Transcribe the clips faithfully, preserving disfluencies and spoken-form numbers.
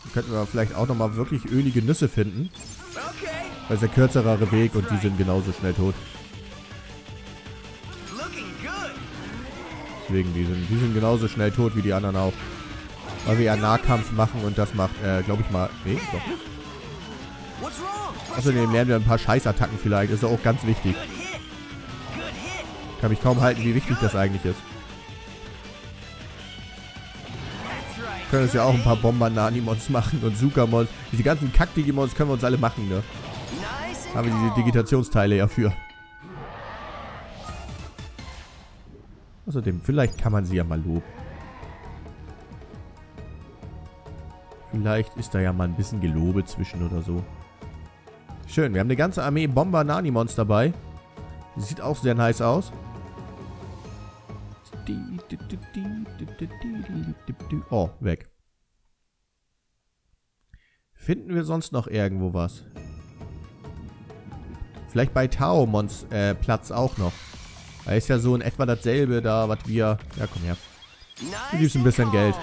Könnten wir vielleicht auch nochmal wirklich ölige Nüsse finden. Das ist der kürzere Weg und die sind genauso schnell tot. Deswegen, die sind, die sind genauso schnell tot wie die anderen auch. Weil wir ja Nahkampf machen und das macht, äh, glaube ich mal... Nee, doch nicht. Außerdem lernen wir ein paar Scheißattacken vielleicht. Ist ja auch ganz wichtig. Kann mich kaum halten, wie wichtig das eigentlich ist. Wir können uns ja auch ein paar Bomber-Nanimons machen und Sukamons. Diese ganzen Kack-Digimons können wir uns alle machen, ne? Haben wir diese Digitationsteile ja für. Außerdem, vielleicht kann man sie ja mal loben. Vielleicht ist da ja mal ein bisschen Gelobe zwischen oder so. Schön, wir haben eine ganze Armee Bomber-Nanimons dabei. Sieht auch sehr nice aus. Oh, weg. Finden wir sonst noch irgendwo was? Vielleicht bei Taomons äh, Platz auch noch. Da ist ja so in etwa dasselbe da, was wir... Ja, komm her. Du gibst ein bisschen Geld.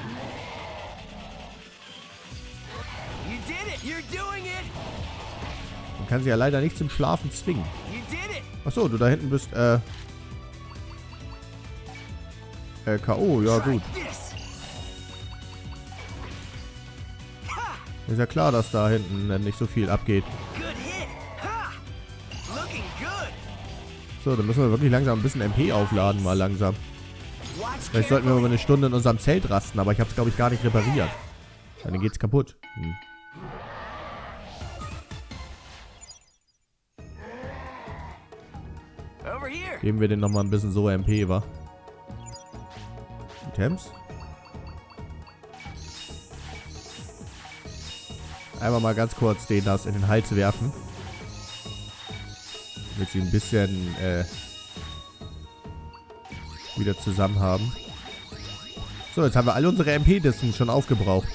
Man kann sie ja leider nicht zum Schlafen zwingen. Achso, du da hinten bist, äh... Äh, K O, ja gut. Ist ja klar, dass da hinten nicht so viel abgeht. So, dann müssen wir wirklich langsam ein bisschen M P aufladen, mal langsam. Vielleicht sollten wir mal eine Stunde in unserem Zelt rasten, aber ich habe es, glaube ich, gar nicht repariert. Dann geht's kaputt. Hm. Geben wir den nochmal ein bisschen so M P, wa? Items. Einmal mal ganz kurz den das in den Hals werfen. Damit sie ein bisschen äh, wieder zusammen haben. So, jetzt haben wir alle unsere M P-Disken schon aufgebraucht.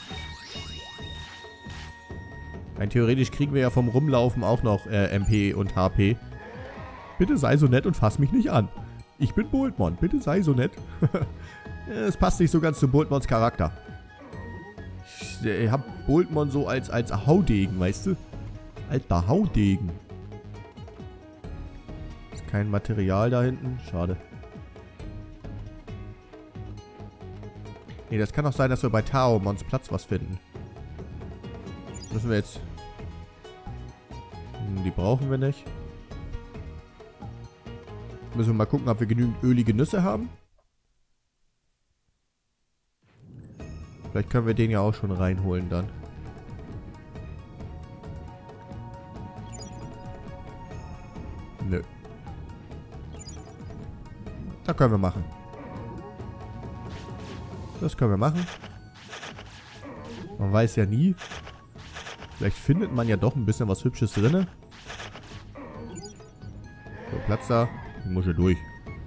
Rein theoretisch kriegen wir ja vom Rumlaufen auch noch äh, M P und H P. Bitte sei so nett und fass mich nicht an. Ich bin Boltmon, bitte sei so nett. Es passt nicht so ganz zu Boltmons Charakter. Ich äh, hab Boltmon so als, als Haudegen, weißt du? Alter Haudegen. Ist kein Material da hinten. Schade. Nee, das kann auch sein, dass wir bei Taomons Platz was finden. Müssen wir jetzt... Hm, die brauchen wir nicht. Müssen wir mal gucken, ob wir genügend ölige Nüsse haben. Vielleicht können wir den ja auch schon reinholen dann. Nö. Das können wir machen. Das können wir machen. Man weiß ja nie. Vielleicht findet man ja doch ein bisschen was Hübsches drin. So, Platz da. Ich muss hier durch.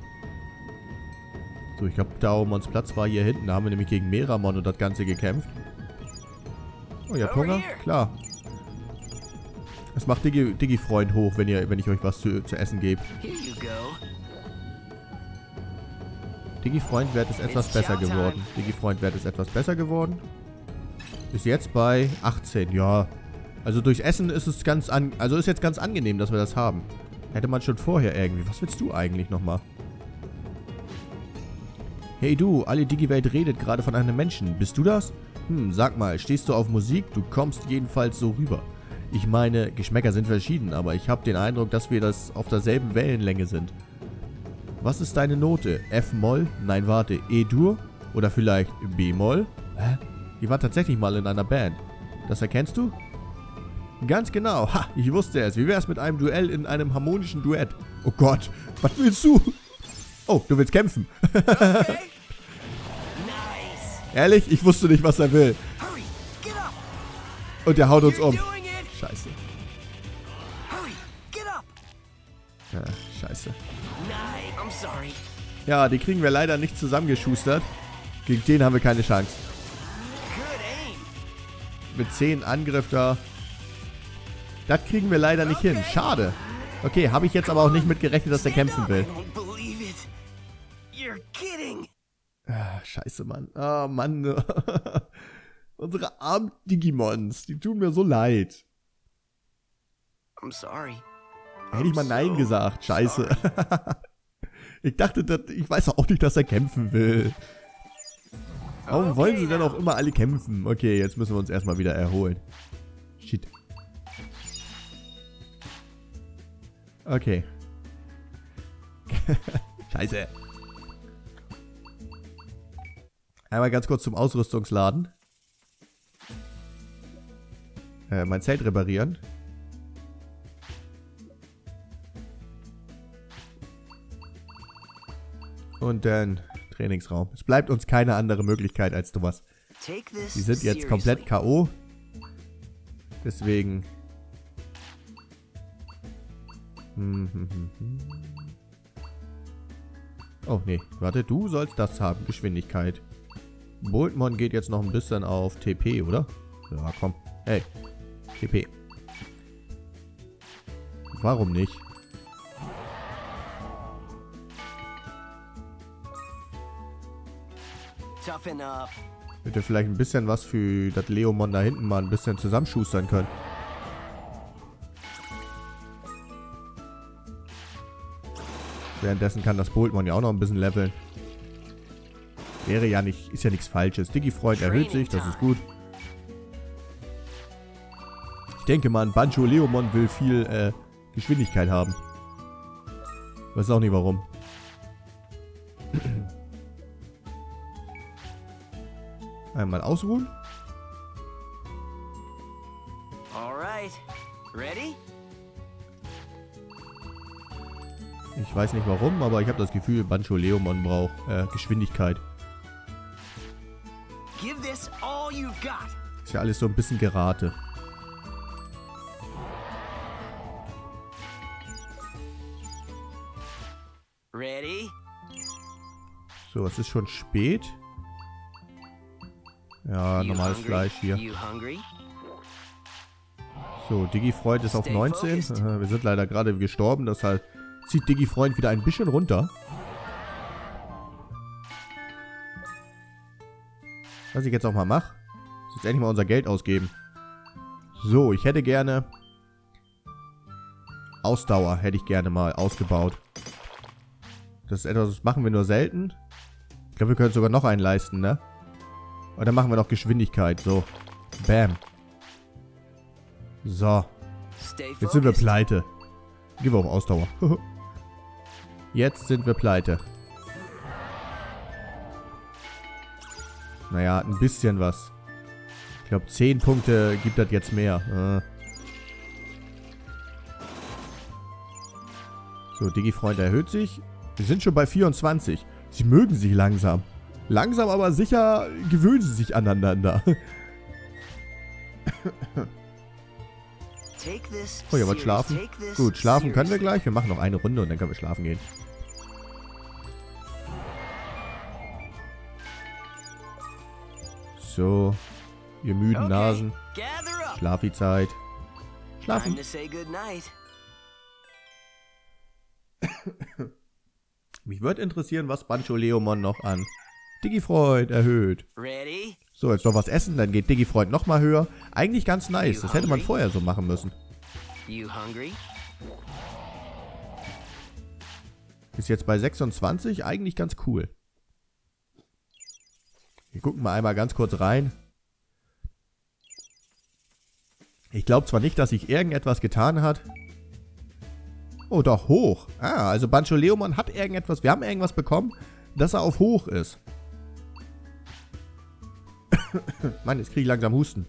So, ich glaube, Taomons Platz war hier hinten. Da haben wir nämlich gegen Meramon und das Ganze gekämpft. Oh, ihr habt Hunger? Klar. Das macht Digi, Digi-Freund hoch, wenn, ihr, wenn ich euch was zu, zu essen gebe. Digi-Freund-Wert ist etwas besser geworden. Digi-Freund-Wert ist etwas besser geworden. Ist jetzt bei achtzehn, ja. Also durch Essen ist es ganz an... Also ist jetzt ganz angenehm, dass wir das haben. Hätte man schon vorher irgendwie. Was willst du eigentlich nochmal? Hey du, alle Digi-Welt redet gerade von einem Menschen. Bist du das? Hm, sag mal, stehst du auf Musik? Du kommst jedenfalls so rüber. Ich meine, Geschmäcker sind verschieden, aber ich habe den Eindruck, dass wir das auf derselben Wellenlänge sind. Was ist deine Note? F-Moll? Nein, warte, E-Dur? Oder vielleicht B-Moll? Hä? Ich war tatsächlich mal in einer Band. Das erkennst du? Ganz genau. Ha, ich wusste es. Wie wär's mit einem Duell in einem harmonischen Duett? Oh Gott, was willst du? Oh, du willst kämpfen. Okay. Nice. Ehrlich? Ich wusste nicht, was er will. Und er haut uns um. Scheiße. Ja, scheiße. Ja, die kriegen wir leider nicht zusammengeschustert. Gegen den haben wir keine Chance. Mit zehn Angriff da. Das kriegen wir leider nicht hin. Schade. Okay, habe ich jetzt aber auch nicht mit gerechnet, dass der kämpfen will. Ah, scheiße, Mann. Oh, Mann. Unsere armen Digimons, die tun mir so leid. I'm sorry. Hätte ich mal Nein gesagt, scheiße. Ich dachte, dass, ich weiß auch nicht, dass er kämpfen will. Warum wollen sie denn auch immer alle kämpfen? Okay, jetzt müssen wir uns erstmal wieder erholen. Shit. Okay. Scheiße. Einmal ganz kurz zum Ausrüstungsladen. Äh, mein Zelt reparieren. Und dann Trainingsraum. Es bleibt uns keine andere Möglichkeit als sowas. Die sind jetzt komplett K O. Deswegen. Hm, hm, hm, hm. Oh, nee. Warte, du sollst das haben. Geschwindigkeit. Boltmon geht jetzt noch ein bisschen auf T P, oder? Ja, komm. Hey. T P. Warum nicht? Hätte vielleicht ein bisschen was für das Leomon da hinten mal ein bisschen zusammenschustern können. Währenddessen kann das Boltmon ja auch noch ein bisschen leveln. Wäre ja nicht, ist ja nichts Falsches. Digifreund erhöht sich, das ist gut. Ich denke mal, ein Bancho Leomon will viel äh, Geschwindigkeit haben. Weiß auch nicht warum. Einmal ausruhen. Alright. Ready? Ich weiß nicht warum, aber ich habe das Gefühl, Bancho Leomon braucht äh, Geschwindigkeit. Give this all you've got. Ist ja alles so ein bisschen Gerate. Ready? So, es ist schon spät. Ja, normales Fleisch hier. So, Digifreund ist auf neunzehn. Wir sind leider gerade gestorben, deshalb zieht Digifreund wieder ein bisschen runter. Was ich jetzt auch mal mache, ist jetzt endlich mal unser Geld ausgeben. So, ich hätte gerne Ausdauer, hätte ich gerne mal ausgebaut. Das ist etwas, das machen wir nur selten. Ich glaube, wir können sogar noch einen leisten, ne? Und dann machen wir noch Geschwindigkeit. So. Bam. So. Jetzt sind wir pleite. Gehen wir auf Ausdauer. Jetzt sind wir pleite. Naja, ein bisschen was. Ich glaube, zehn Punkte gibt das jetzt mehr. So, Digifreund erhöht sich. Wir sind schon bei vierundzwanzig. Sie mögen sich langsam. Langsam, aber sicher gewöhnen sie sich aneinander. Oh, ihr wollt schlafen? Gut, schlafen können wir gleich. Wir machen noch eine Runde und dann können wir schlafen gehen. So, ihr müden Nasen. Schlafi-Zeit. Schlafen. Mich würde interessieren, was Bancho Leomon noch an Digifreund erhöht. So, jetzt noch was essen, dann geht Digifreund nochmal höher. Eigentlich ganz nice, das hätte man vorher so machen müssen. Ist jetzt bei sechsundzwanzig, eigentlich ganz cool. Wir gucken mal einmal ganz kurz rein. Ich glaube zwar nicht, dass sich irgendetwas getan hat. Oh, doch, hoch. Ah, also Bancho Leomon hat irgendetwas, wir haben irgendwas bekommen, dass er auf hoch ist. Mann, jetzt kriege ich langsam Husten.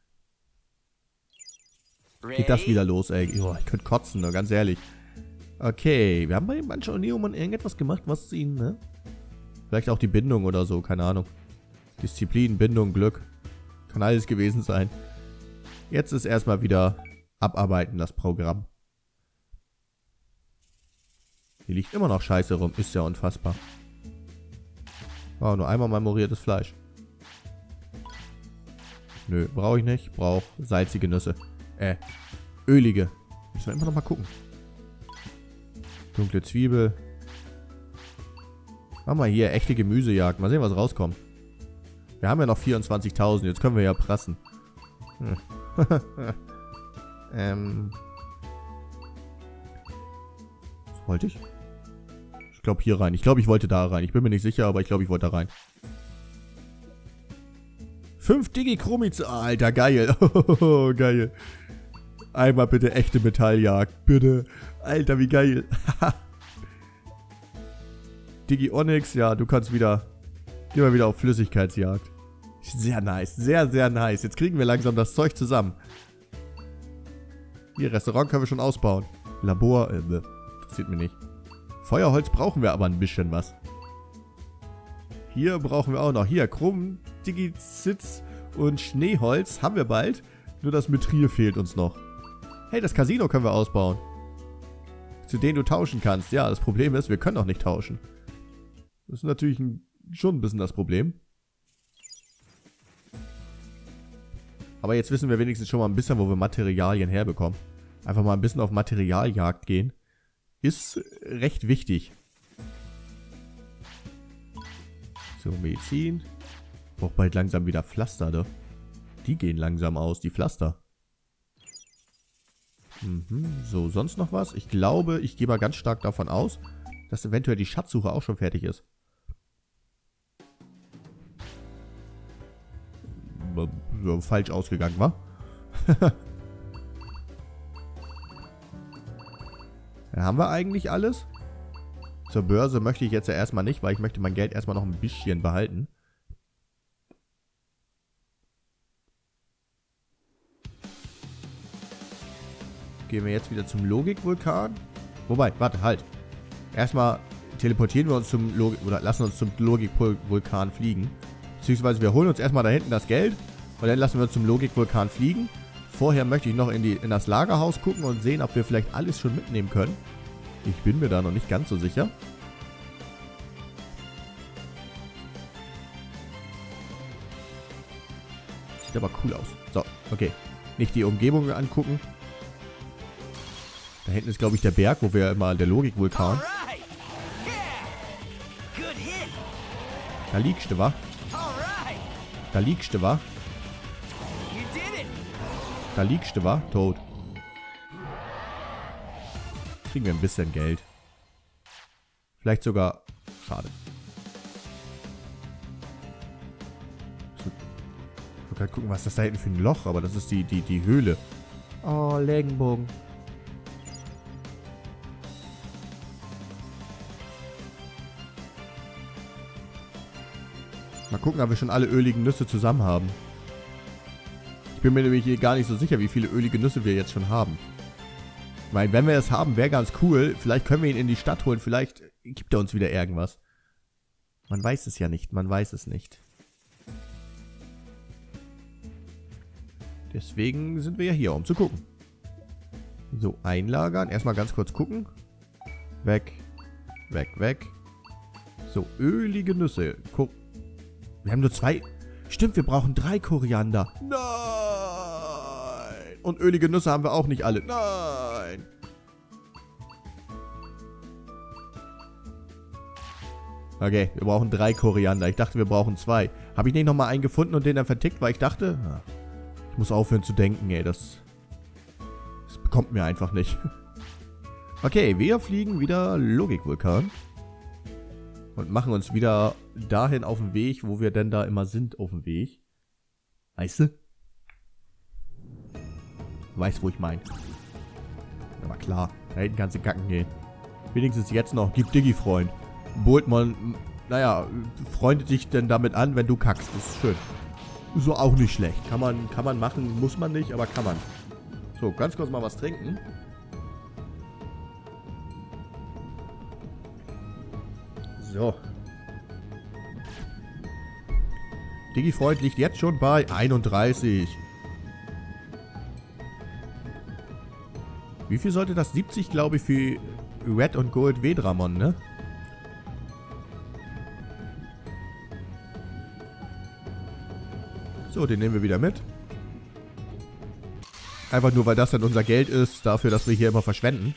Geht das wieder los, ey. Oh, ich könnte kotzen, ne, ganz ehrlich. Okay, wir haben bei Bancho Leomon irgendetwas gemacht, was ihn, ne? Vielleicht auch die Bindung oder so, keine Ahnung. Disziplin, Bindung, Glück. Kann alles gewesen sein. Jetzt ist erstmal wieder abarbeiten, das Programm. Hier liegt immer noch Scheiße rum. Ist ja unfassbar. Oh, nur einmal marmoriertes Fleisch. Nö, brauche ich nicht. Brauche salzige Nüsse. Äh, ölige. Müssen wir immer noch mal gucken. Dunkle Zwiebel. Machen wir hier echte Gemüsejagd. Mal sehen, was rauskommt. Wir haben ja noch vierundzwanzigtausend. Jetzt können wir ja prassen. Hm. ähm. Was wollte ich? Ich glaube hier rein. Ich glaube, ich wollte da rein. Ich bin mir nicht sicher, aber ich glaube, ich wollte da rein. Fünf Digi-Chromiz. Alter, geil. Geil. Einmal bitte echte Metalljagd. Bitte. Alter, wie geil. Digi-Onyx. Ja, du kannst wieder... Geh mal wieder auf Flüssigkeitsjagd. Sehr nice. Sehr, sehr nice. Jetzt kriegen wir langsam das Zeug zusammen. Hier, Restaurant können wir schon ausbauen. Labor. Äh, interessiert mich nicht. Feuerholz brauchen wir aber ein bisschen was. Hier brauchen wir auch noch. Hier, Chrom, Digizitz und Schneeholz haben wir bald. Nur das Mithril fehlt uns noch. Hey, das Casino können wir ausbauen. Zu denen du tauschen kannst. Ja, das Problem ist, wir können auch nicht tauschen. Das ist natürlich ein, schon ein bisschen das Problem. Aber jetzt wissen wir wenigstens schon mal ein bisschen, wo wir Materialien herbekommen. Einfach mal ein bisschen auf Materialjagd gehen. Ist recht wichtig. So, Medizin. Braucht bald langsam wieder Pflaster, ne? Die gehen langsam aus, die Pflaster. Mhm. So, sonst noch was? Ich glaube, ich gehe mal ganz stark davon aus, dass eventuell die Schatzsuche auch schon fertig ist. Falsch ausgegangen, wa? Dann haben wir eigentlich alles. Zur Börse möchte ich jetzt ja erstmal nicht, weil ich möchte mein Geld erstmal noch ein bisschen behalten. Gehen wir jetzt wieder zum Logikwulkan. Wobei, warte, halt. Erstmal teleportieren wir uns zum Logik... Oder lassen uns zum Logikwulkan fliegen. Beziehungsweise wir holen uns erstmal da hinten das Geld. Und dann lassen wir uns zum Logikwulkan fliegen. Vorher möchte ich noch in, die, in das Lagerhaus gucken und sehen, ob wir vielleicht alles schon mitnehmen können. Ich bin mir da noch nicht ganz so sicher. Sieht aber cool aus. So, okay. Nicht die Umgebung angucken. Da hinten ist, glaube ich, der Berg, wo wir immer der Logikwulkan. Da liegst du, wa? Da liegst du, wa? Da liegst du, wa? Tot. Kriegen wir ein bisschen Geld. Vielleicht sogar... Schade. Ich will gerade gucken, was das da hinten für ein Loch, aber das ist die, die, die Höhle. Oh, Regenbogen. Mal gucken, ob wir schon alle öligen Nüsse zusammen haben. Ich bin mir nämlich hier gar nicht so sicher, wie viele ölige Nüsse wir jetzt schon haben. Ich meine, wenn wir es haben, wäre ganz cool. Vielleicht können wir ihn in die Stadt holen. Vielleicht gibt er uns wieder irgendwas. Man weiß es ja nicht. Man weiß es nicht. Deswegen sind wir ja hier, um zu gucken. So, einlagern. Erstmal ganz kurz gucken. Weg. Weg, weg. So, ölige Nüsse. Guck. Wir haben nur zwei... Stimmt, wir brauchen drei Koriander. Nein! Und ölige Nüsse haben wir auch nicht alle. Nein! Okay, wir brauchen drei Koriander. Ich dachte, wir brauchen zwei. Habe ich nicht nochmal einen gefunden und den dann vertickt, weil ich dachte... Ich muss aufhören zu denken, ey. Das... Das bekommt mir einfach nicht. Okay, wir fliegen wieder Logikwulkan. Und machen uns wieder dahin auf den Weg, wo wir denn da immer sind auf dem Weg. Weißt du? Weißt, wo ich meine. Aber klar, da hinten kannst du kacken gehen. Wenigstens jetzt noch. Gib Digi-Freund. Boltmann, naja, freundet dich denn damit an, wenn du kackst. Das ist schön. So auch nicht schlecht. Kann man, kann man machen, muss man nicht, aber kann man. So, ganz kurz mal was trinken. So. Digi-Freund liegt jetzt schon bei einunddreißig. Wie viel sollte das? siebzig, glaube ich, für Red und Gold Vedramon, ne? So, den nehmen wir wieder mit. Einfach nur, weil das dann unser Geld ist, dafür, dass wir hier immer verschwenden.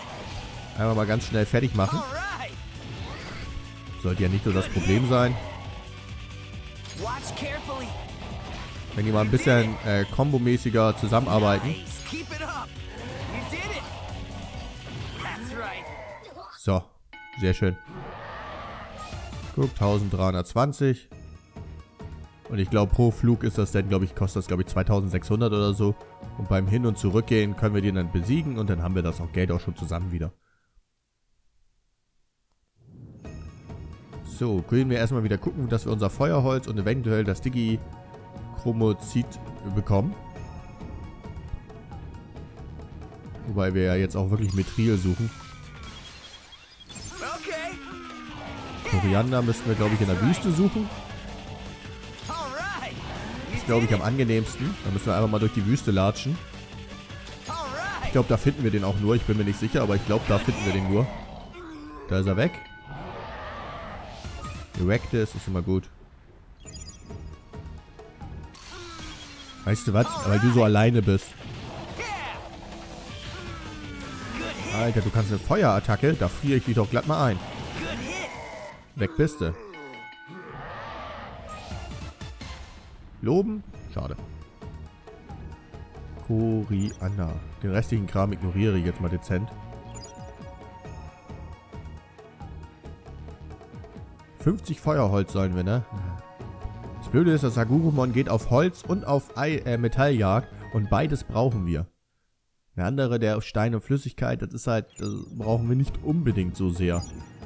Einmal mal ganz schnell fertig machen. Sollte ja nicht so das Problem sein. Slowly. Wenn die mal ein bisschen äh, kombomäßiger zusammenarbeiten. Nice. Keep it up. You did it. That's right. So, sehr schön. Guck, eintausenddreihundertzwanzig. Und ich glaube, pro Flug ist das dann, glaube ich, kostet das, glaube ich, zweitausendsechshundert oder so. Und beim Hin- und Zurückgehen können wir den dann besiegen und dann haben wir das auch Geld auch schon zusammen wieder. So, können wir erstmal wieder gucken, dass wir unser Feuerholz und eventuell das Digi-Chromozid bekommen. Wobei wir ja jetzt auch wirklich Mithril suchen. Okay. Koriander müssten wir, glaube ich, in der Wüste suchen. All right. Das ist, glaube ich, am angenehmsten. Da müssen wir einfach mal durch die Wüste latschen. All right. Ich glaube, da finden wir den auch nur. Ich bin mir nicht sicher, aber ich glaube, da finden wir den nur. Da ist er weg. Erectus ist immer gut. Weißt du was? Weil du so alleine bist. Alter, du kannst eine Feuerattacke. Da friere ich dich doch glatt mal ein. Weg bist du. Loben? Schade. Koriander. Den restlichen Kram ignoriere ich jetzt mal dezent. fünfzig Feuerholz sollen wir, ne? Das Blöde ist, dass Agurumon geht auf Holz und auf Ei, äh, Metalljagd und beides brauchen wir. Der andere, der auf Stein und Flüssigkeit, das ist halt, das brauchen wir nicht unbedingt so sehr.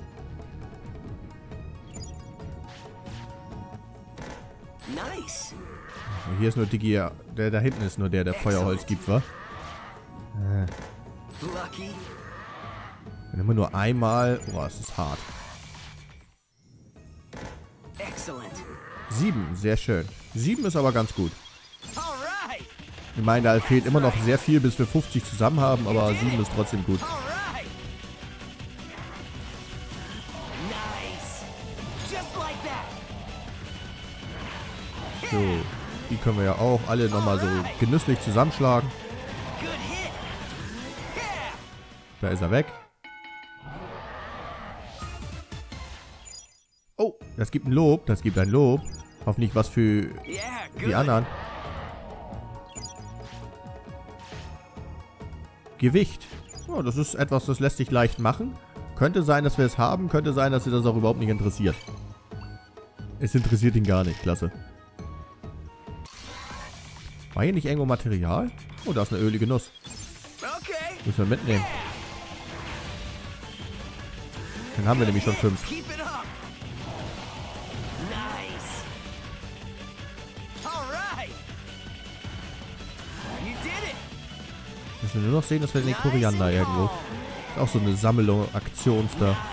Nice. Hier ist nur Digi, der da hinten ist nur der, der Feuerholz gibt, wa? Äh. Lucky. Dann immer nur einmal. Boah, es ist hart. Excellent. Sieben, sehr schön. Sieben ist aber ganz gut. All right. Ich meine, da fehlt immer noch sehr viel, bis wir fünfzig zusammen haben, aber sieben ist trotzdem gut. All right. Nice. Just like that. So, die können wir ja auch alle nochmal so genüsslich zusammenschlagen. Good hit. Yeah. Da ist er weg. Oh, das gibt ein Lob. Das gibt ein Lob. Hoffentlich was für Yeah, die good. anderen. Gewicht. Oh, das ist etwas, das lässt sich leicht machen. Könnte sein, dass wir es haben. Könnte sein, dass sie das auch überhaupt nicht interessiert. Es interessiert ihn gar nicht. Klasse. War hier nicht irgendwo Material? Oh, da ist eine ölige Nuss. Okay. Müssen wir mitnehmen. Dann haben wir nämlich schon fünf. Keep it up. Nice. All right. You did it. Müssen wir nur noch sehen, dass wir den Koriander irgendwo. Ist auch so eine Sammlung, Aktions-da. Nice.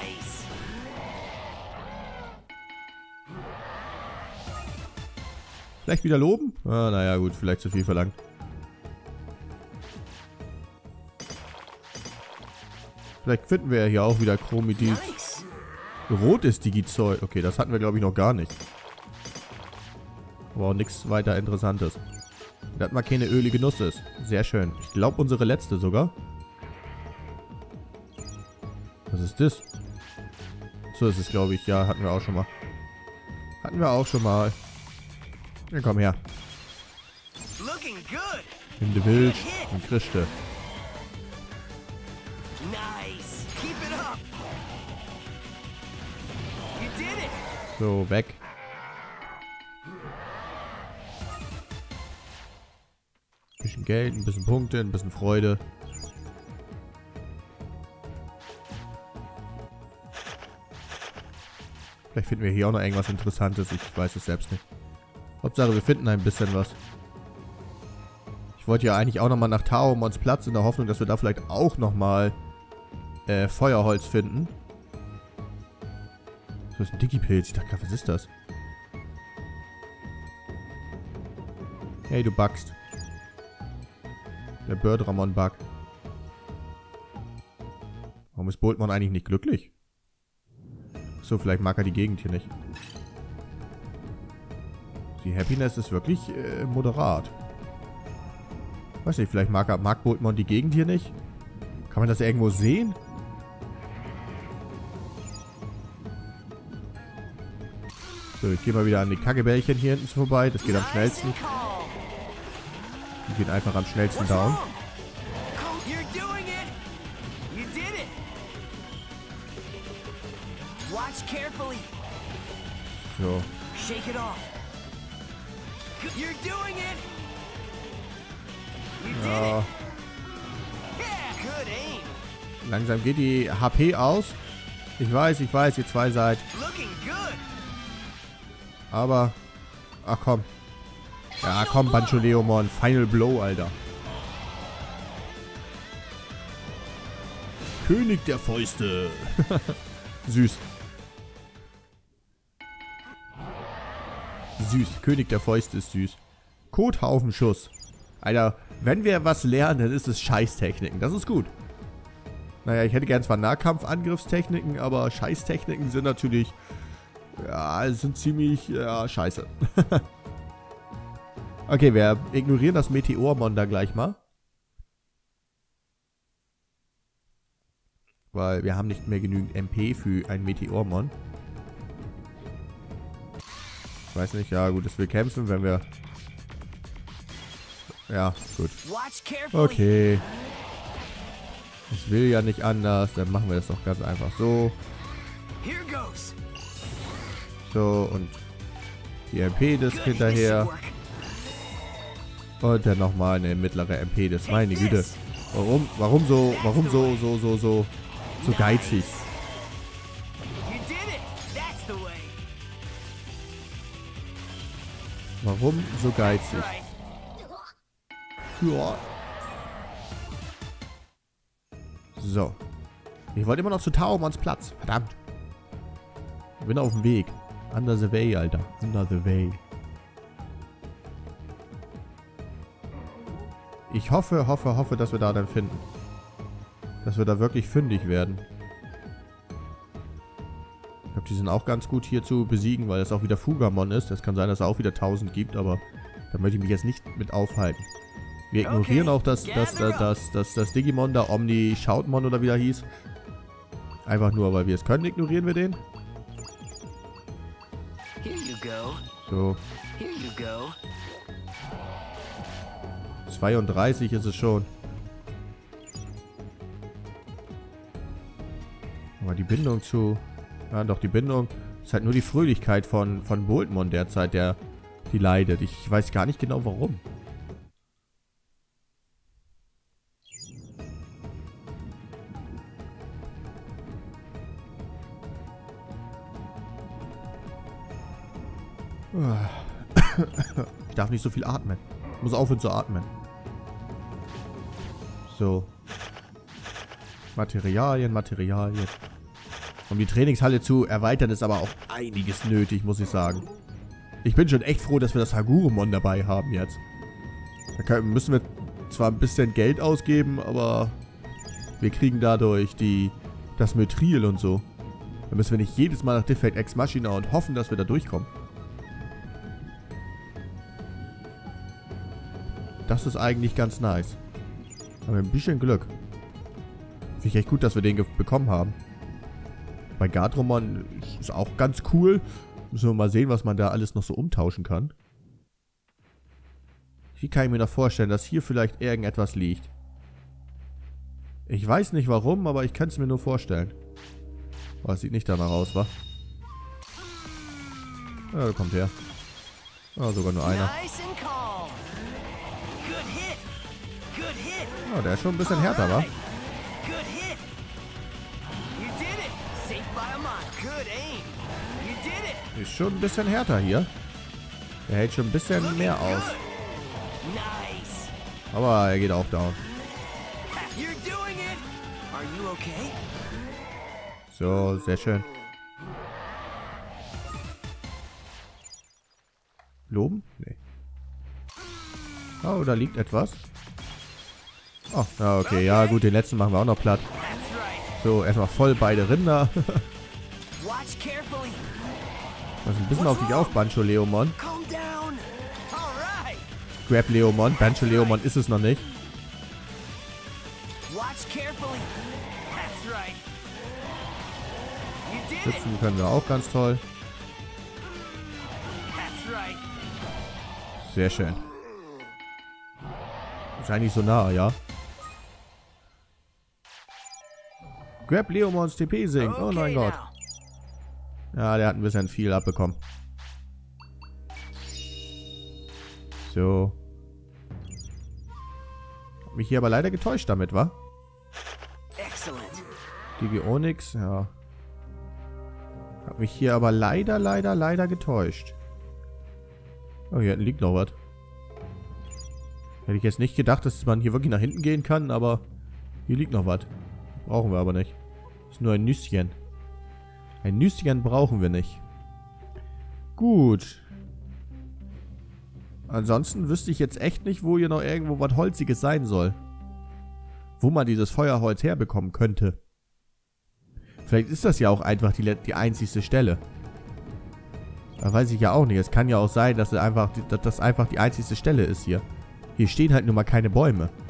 Vielleicht wieder loben? Ah, naja, gut, vielleicht zu viel verlangt. Vielleicht finden wir ja hier auch wieder Chromidis. Nice. Rot ist Digizeug. Okay, das hatten wir, glaube ich, noch gar nicht. Aber auch nichts weiter Interessantes. Dass mal keine ölige Nuss ist. Sehr schön. Ich glaube, unsere letzte sogar. Was ist das? So ist es, glaube ich. Ja, hatten wir auch schon mal. Hatten wir auch schon mal. Ja, komm her. Looking good. Nimm die Wild und Christe. Nice. Keep it up. You did it. So, weg. Ein bisschen Geld, ein bisschen Punkte, ein bisschen Freude. Vielleicht finden wir hier auch noch irgendwas Interessantes. Ich weiß es selbst nicht. Hauptsache, wir finden ein bisschen was. Ich wollte ja eigentlich auch nochmal nach Taomons Platz in der Hoffnung, dass wir da vielleicht auch nochmal äh, Feuerholz finden. Das ist ein Digipilz. Ich dachte gerade, was ist das? Hey, du buggst. Der Birdramon-Bug. Warum ist Boltmon eigentlich nicht glücklich? So, vielleicht mag er die Gegend hier nicht. Die Happiness ist wirklich äh, moderat. Weiß nicht, vielleicht mag, er, mag Boltmon die Gegend hier nicht? Kann man das irgendwo sehen? So, ich gehe mal wieder an die Kackebällchen hier hinten vorbei. Das geht am schnellsten. Die geht einfach am schnellsten down. So. Ja. Langsam geht die H P aus. Ich weiß, ich weiß, ihr zwei seid. Aber, ach komm. Ja, komm, Bancholeomon. Final Blow, Alter. König der Fäuste. Süß. Süß. König der Fäuste ist süß. Kothaufenschuss. Alter, wenn wir was lernen, dann ist es Scheißtechniken. Das ist gut. Naja, ich hätte gern zwar Nahkampfangriffstechniken, aber Scheißtechniken sind natürlich... Ja, sind ziemlich... Ja, scheiße. Okay, wir ignorieren das Meteormon da gleich mal. Weil wir haben nicht mehr genügend M P für ein Meteormon. Ich weiß nicht, ja gut, dass wir kämpfen, wenn wir... Ja, gut. Okay. Ich will ja nicht anders, dann machen wir das doch ganz einfach so. So, und die M P-Disc hinterher. Und dann nochmal eine mittlere M P-Disc. Meine Güte. Warum, warum so, warum so, so, so, so, so geizig? Warum so geizig? Ja. So. Ich wollte immer noch zu Taomons Platz. Verdammt. Ich bin auf dem Weg. Under the way, Alter. Under the way. Ich hoffe, hoffe, hoffe, dass wir da dann finden. Dass wir da wirklich fündig werden. Ich glaube, die sind auch ganz gut hier zu besiegen, weil das auch wieder Fugamon ist. Das kann sein, dass es auch wieder tausend gibt, aber da möchte ich mich jetzt nicht mit aufhalten. Wir ignorieren auch das, das, das, das, das, das Digimon da, Omni Shoutmon oder wie der hieß. Einfach nur, weil wir es können, ignorieren wir den. So. zweiunddreißig ist es schon. Aber die Bindung zu... Ja, doch, die Bindung ist halt nur die Fröhlichkeit von, von Boltmon derzeit, der die leidet. Ich weiß gar nicht genau, warum. Ich darf nicht so viel atmen. Ich muss aufhören zu atmen. So. Materialien, Materialien. Um die Trainingshalle zu erweitern, ist aber auch einiges nötig, muss ich sagen. Ich bin schon echt froh, dass wir das Hagurumon dabei haben jetzt. Da können, müssen wir zwar ein bisschen Geld ausgeben, aber wir kriegen dadurch die, das Mythril und so. Da müssen wir nicht jedes Mal nach Defect Ex Machina und hoffen, dass wir da durchkommen. Das ist eigentlich ganz nice. Haben wir ein bisschen Glück. Finde ich echt gut, dass wir den bekommen haben. Bei Gardromon ist auch ganz cool. Müssen wir mal sehen, was man da alles noch so umtauschen kann. Hier kann ich mir noch vorstellen, dass hier vielleicht irgendetwas liegt. Ich weiß nicht warum, aber ich kann es mir nur vorstellen. Oh, es sieht nicht danach aus, wa? Ja, da kommt her. Ah, sogar nur einer. Oh, der ist schon ein bisschen härter, wa? Ist schon ein bisschen härter hier. Der hält schon ein bisschen mehr aus. Aber er geht auch down. So, sehr schön. Loben? Nee. Oh, da liegt etwas. Oh, ja, okay. Ja, gut, den letzten machen wir auch noch platt. So, erstmal voll beide Rinder. Pass ein bisschen auf dich auf, Bancholeomon. Grab-Leomon. Bancholeomon ist es noch nicht. Schützen können wir auch ganz toll. right. Sehr schön. Wahrscheinlich so nah, ja. Grab Leomons T P sinkt. Oh mein Okay Gott. now. Ja, der hat ein bisschen viel abbekommen. So. Hab mich hier aber leider getäuscht damit, wa? Excellent. Gigi Onyx, ja. Hab mich hier aber leider, leider, leider getäuscht. Oh, hier hinten liegt noch was. Hätte ich jetzt nicht gedacht, dass man hier wirklich nach hinten gehen kann, aber hier liegt noch was. Brauchen wir aber nicht. Das ist nur ein Nüsschen. Ein Nüsschen brauchen wir nicht. Gut. Ansonsten wüsste ich jetzt echt nicht, wo hier noch irgendwo was Holziges sein soll. Wo man dieses Feuerholz herbekommen könnte. Vielleicht ist das ja auch einfach die, die einzigste Stelle. Da weiß ich ja auch nicht. Es kann ja auch sein, dass, einfach, dass das einfach die einzigste Stelle ist hier. Hier stehen halt nun mal keine Bäume.